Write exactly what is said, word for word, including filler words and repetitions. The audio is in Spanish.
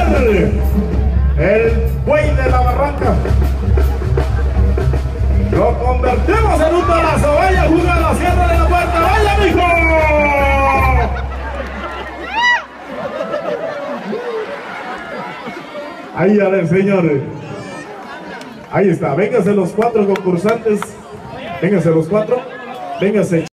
el buey de la barranca. Lo convertimos en un balazo. Vaya, juega a la sierra de la puerta. Vaya, mijo. Ahí, a ver, señores. Ahí está. Vénganse los cuatro concursantes. Vénganse los cuatro. Vénganse.